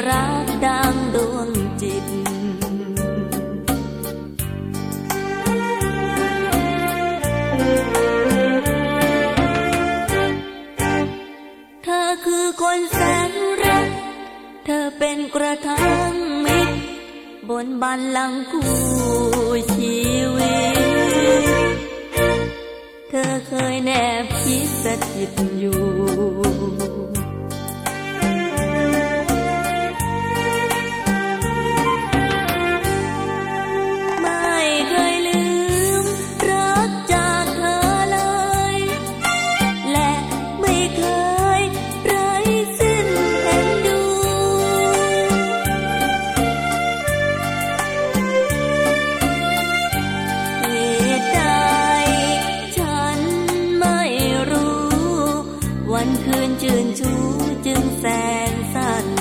รักดังดวงจิตเธอคือคนแสนรักเธอเป็นกระทั่งมิตรบนบัลลังก์คู่ชีวิตเธอเคยแนบคิดสถิตอยู่ไม่เคยลืมรักจากเธอเลยและไม่เคยไร้สิ้นเอ็นดูเหตุใดฉันไม่รู้วันคืนจื่นชูจึงแสนสั้น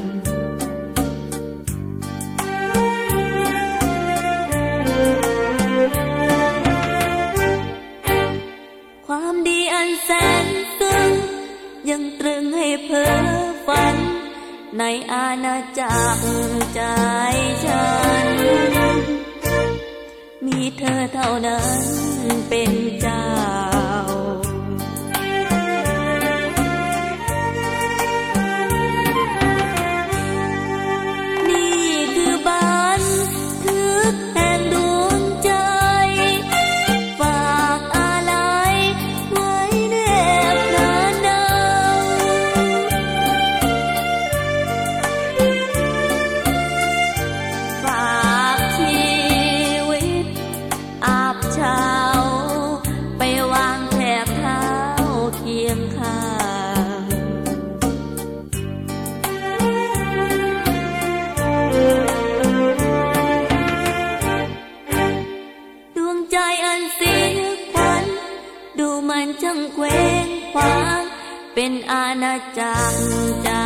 ความดีอันแสนซึ้งยังตรึงให้เพ้อฝันในอาณาจักรใจฉันมีเธอเท่านั้นเป็นเจ้านี่คือบันทึกแห่งดวงใจฝากอะไรไว้แนบนานดาวฝากชีวิตอาบเช้าไปวางแทบเท้าเคียงข้างดวงใจอันเสียขวัญดูมันช่างเคว้งคว้างเป็นอาณาจักรใจ